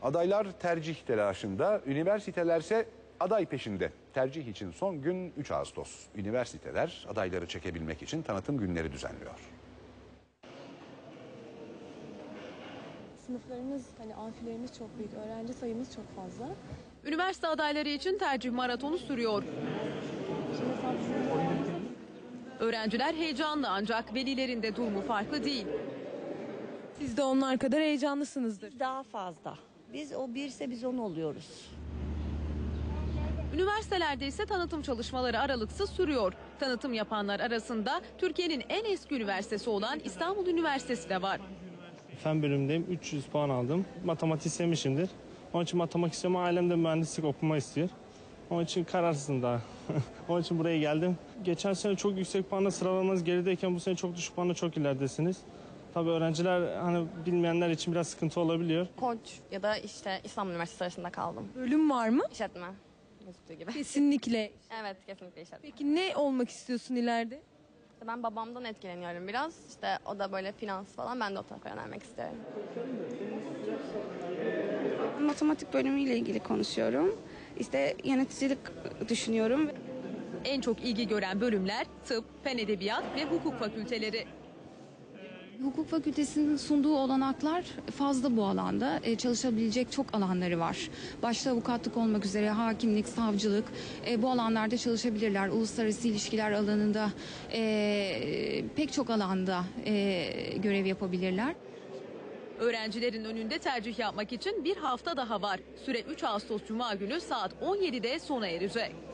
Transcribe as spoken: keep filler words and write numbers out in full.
Adaylar tercih telaşında, üniversitelerse aday peşinde. Tercih için son gün üç Ağustos. Üniversiteler adayları çekebilmek için tanıtım günleri düzenliyor. Sınıflarımız, hani amfilerimiz çok büyük, öğrenci sayımız çok fazla. Üniversite adayları için tercih maratonu sürüyor. Öğrenciler heyecanlı ancak velilerin de durumu farklı değil. Siz de onlar kadar heyecanlısınızdır. Daha fazla. Biz o birse biz on oluyoruz. Üniversitelerde ise tanıtım çalışmaları aralıksız sürüyor. Tanıtım yapanlar arasında Türkiye'nin en eski üniversitesi olan İstanbul Üniversitesi de var. Fen bölümündeyim. üç yüz puan aldım. Matematik sevmişimdir. Onun için matematik istiyorum. Ailem de mühendislik okuma istiyor. Onun için kararsızım daha. Onun için buraya geldim. Geçen sene çok yüksek puanla sıralamanız gerideyken bu sene çok düşük puanla çok ileridesiniz. Tabii öğrenciler, hani bilmeyenler için biraz sıkıntı olabiliyor. Koç ya da işte İstanbul Üniversitesi arasında kaldım. Bölüm var mı? İşletme gözüktüğü gibi. Kesinlikle. Evet, kesinlikle işletme. Peki ne olmak istiyorsun ileride? Ben babamdan etkileniyorum biraz. İşte o da böyle finans falan. Ben de o tarafa yönelmek istiyorum. Matematik bölümüyle ilgili konuşuyorum. İşte yöneticilik düşünüyorum. En çok ilgi gören bölümler tıp, fen edebiyat ve hukuk fakülteleri. Hukuk fakültesinin sunduğu olanaklar fazla bu alanda. E, çalışabilecek çok alanları var. Başta avukatlık olmak üzere hakimlik, savcılık e, bu alanlarda çalışabilirler. Uluslararası ilişkiler alanında e, pek çok alanda e, görev yapabilirler. Öğrencilerin önünde tercih yapmak için bir hafta daha var. Süre üç Ağustos Cuma günü saat on yedide sona erecek.